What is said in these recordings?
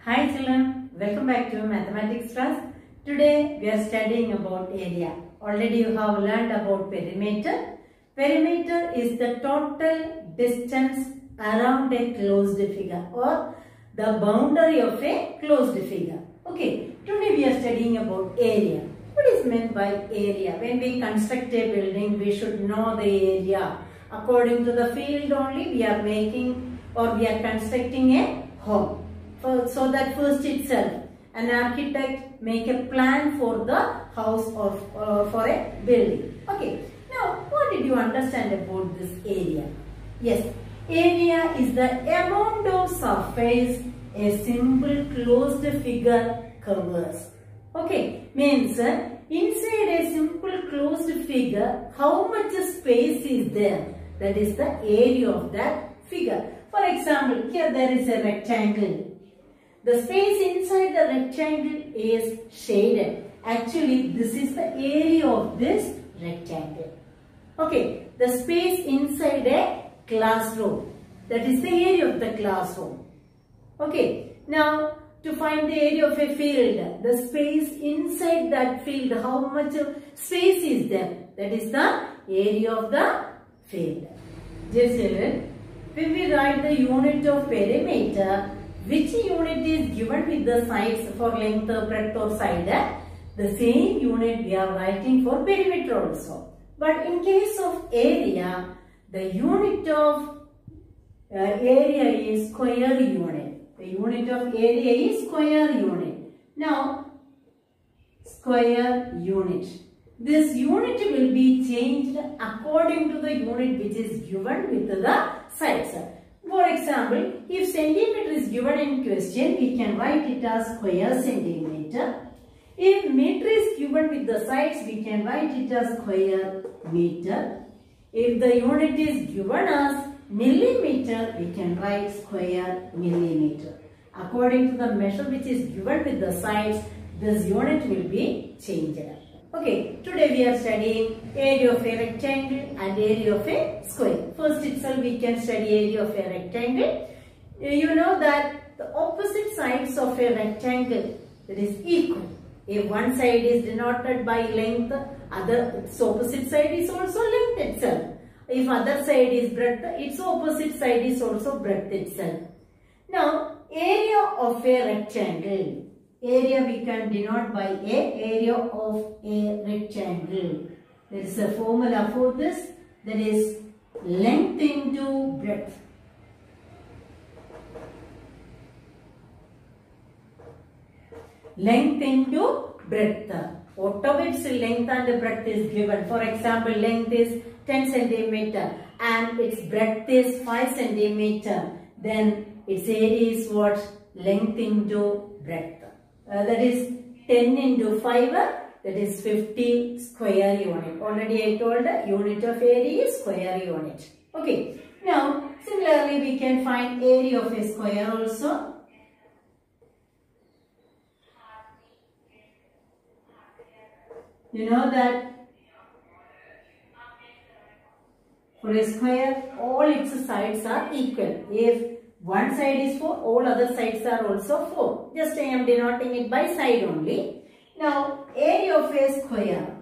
Hi children, welcome back to mathematics class. Today we are studying about area. Already you have learned about perimeter. Perimeter is the total distance around a closed figure or the boundary of a closed figure. Okay, today we are studying about area. What is meant by area? When we construct a building, we should know the area. According to the field only, we are making or we are constructing a home. So that first itself, an architect make a plan for the house or for a building. Okay. Now, what did you understand about this area? Yes, area is the amount of surface a simple closed figure covers. Okay, means inside a simple closed figure, how much space is there? That is the area of that figure. For example, here there is a rectangle. The space inside the rectangle is shaded. Actually, this is the area of this rectangle. Okay, the space inside a classroom. That is the area of the classroom. Okay, now to find the area of a field, the space inside that field, how much space is there? That is the area of the field. Dear children, when we write the unit of perimeter, which unit is given with the sides for length, breadth or side? The same unit we are writing for perimeter also. But in case of area, the unit of area is square unit. The unit of area is square unit. Now, square unit. This unit will be changed according to the unit which is given with the sides. For example, if centimeter is given in question, we can write it as square centimeter. If meter is given with the sides, we can write it as square meter. If the unit is given as millimeter, we can write square millimeter. According to the measure which is given with the sides, this unit will be changed. Okay, today we are studying area of a rectangle and area of a square. First itself we can study area of a rectangle. You know that the opposite sides of a rectangle, that is equal. If one side is denoted by length, its opposite side is also length itself. If other side is breadth, its opposite side is also breadth itself. Now, area of a rectangle. Area we can denote by area of a rectangle. There is a formula for this, that is length into breadth. Length into breadth. What of its length and breadth is given. For example, length is 10 centimeter and its breadth is 5 centimeter. Then its area is what? Length into breadth. That is 10 into 5, that is 50 square unit. Already I told unit of area is square unit. Okay. Now, similarly we can find area of a square also. You know that for a square, all its sides are equal. If one side is 4, all other sides are also 4. Just I am denoting it by side only. Now, area of a square.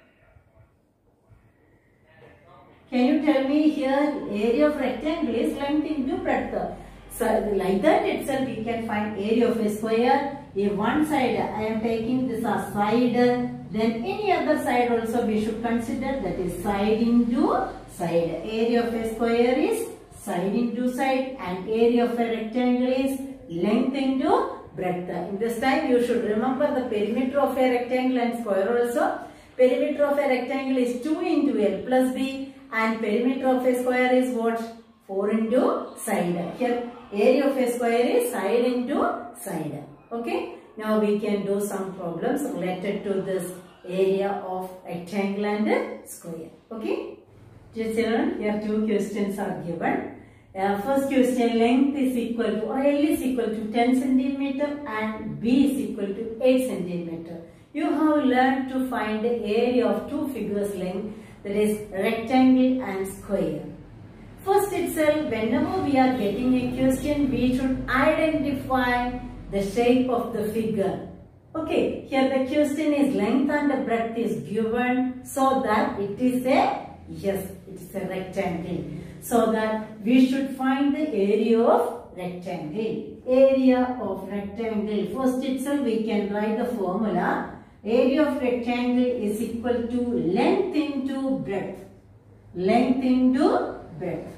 Can you tell me here, area of rectangle is length into breadth. So, like that itself we can find area of a square. If one side, I am taking this as side, then any other side also we should consider, that is side into side. Area of a square is side into side and area of a rectangle is length into breadth. In this time you should remember the perimeter of a rectangle and square also. Perimeter of a rectangle is 2 into L plus B and perimeter of a square is what? 4 into side. Here area of a square is side into side. Okay. Now we can do some problems related to this area of rectangle and square. Okay. Dear children, here 2 questions are given. First question, length is equal to or L is equal to 10 centimeter and B is equal to 8 centimeter. You have learned to find the area of 2 figures length, that is rectangle and square. First itself, whenever we are getting a question, we should identify the shape of the figure. Okay, here the question is length and the breadth is given so that it is a, yes, it is a rectangle. So that we should find the area of rectangle. Area of rectangle. First itself we can write the formula. Area of rectangle is equal to length into breadth. Length into breadth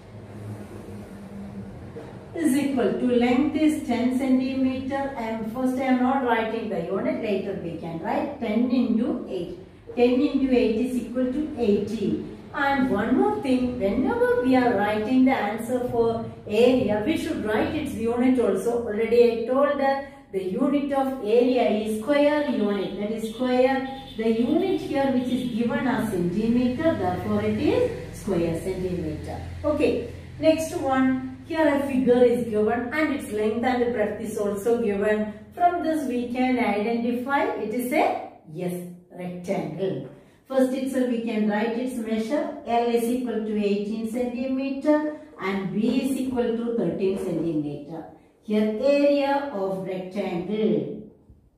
is equal to, length is 10 centimeter, and first I am not writing the unit, later we can write 10 into 8. 10 into 8 is equal to 80. And one more thing, whenever we are writing the answer for area, we should write its unit also. Already I told that the unit of area is square unit, that is square. The unit here which is given as centimeter, therefore it is square centimeter. Okay, next one. Here a figure is given and its length and breadth is also given. From this we can identify it is a, yes, rectangle. First itself we can write its measure. L is equal to 18 centimeter and B is equal to 13 centimeter. Here area of rectangle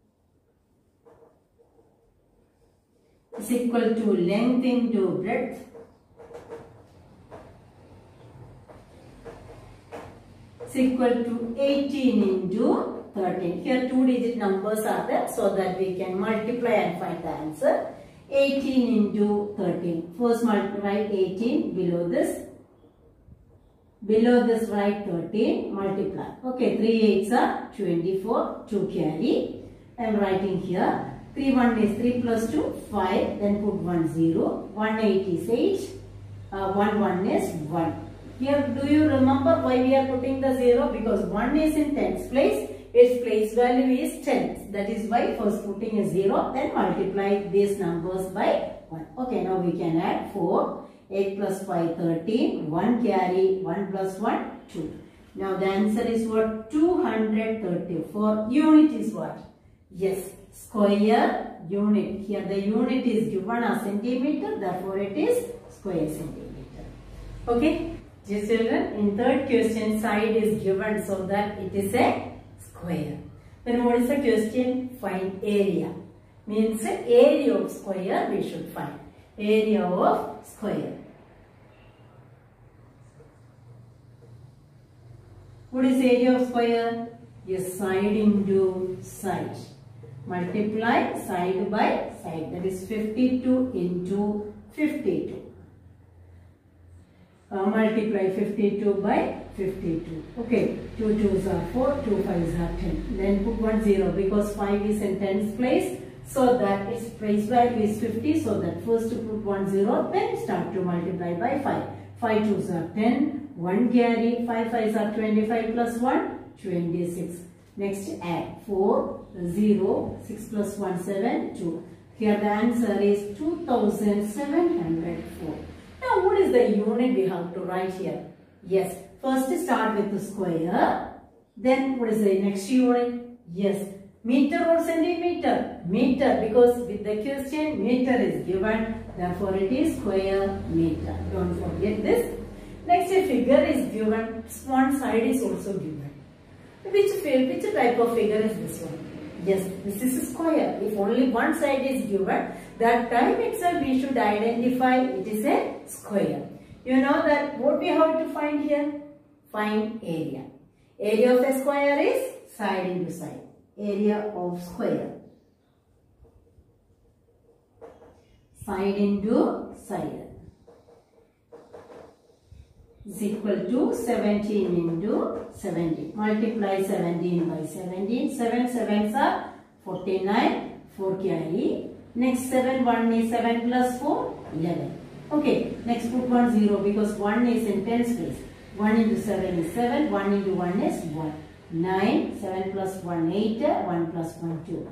is equal to length into breadth is equal to 18 into 13. Here 2-digit numbers are there so that we can multiply and find the answer. 18 into 13. First multiply 18 below this. Below this write 13, multiply. Okay, 3 8s are 24, 2 carry. I am writing here. 3 1 is 3 plus 2, 5. Then put 1 0. 1 8 is 8. 1 1 is 1. Here, do you remember why we are putting the 0? Because 1 is in tens place, its place value is 10. That is why first putting a 0, then multiply these numbers by 1. Okay, now we can add 4. 8 plus 5, 13. 1 carry, 1 plus 1, 2. Now the answer is what? 234. Unit is what? Yes, square unit. Here the unit is given as centimeter, therefore it is square centimeter. Okay. Dear children, in third question, side is given so that it is a square. Then what is the question? Find area. Means area of square we should find. Area of square. What is area of square? Yes, side into side. Multiply side by side. That is 52 into 52. Multiply 52 by 52. Okay, 2 2s are 4, 2 5s are 10. Then put 1 0 because 5 is in tens place. So that its place value is 50. So that first to put 1 0, then start to multiply by 5. 5 2s are 10. 1 carry. 5 5s are 25 plus 1, 26. Next add 4, 0, 6 plus 1, 7, 2. Here the answer is 2704. Now what is the unit we have to write here? Yes, first start with the square. Then what is the next unit? Yes, meter or centimeter? Meter, because with the question meter is given. Therefore it is square meter. Don't forget this. Next a figure is given. One side is also given. Which type of figure is this one? Yes, this is a square. If only one side is given, that time itself we should identify it is a square. You know that what we have to find here? Find area. Area of a square is side into side. Area of square. Side into side is equal to 17 into 17. Multiply 17 by 17. 7 7s are 49. 4 carry. Next 7 1 is 7 plus 4 11. Okay. Next put 1 0 because 1 is in tens place. 1 into 7 is 7. 1 into 1 is 1. 9. 7 plus 1 8. 1 plus 1 2.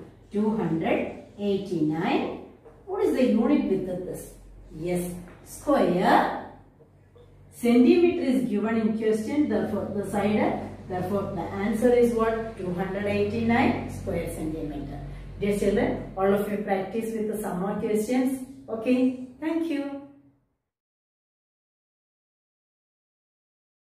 289. What is the unit with this? Yes. Square. Centimeter is given in question, therefore the side, therefore the answer is what? 289 square centimeter. Dear children, all of you practice with the summer questions. Okay, thank you.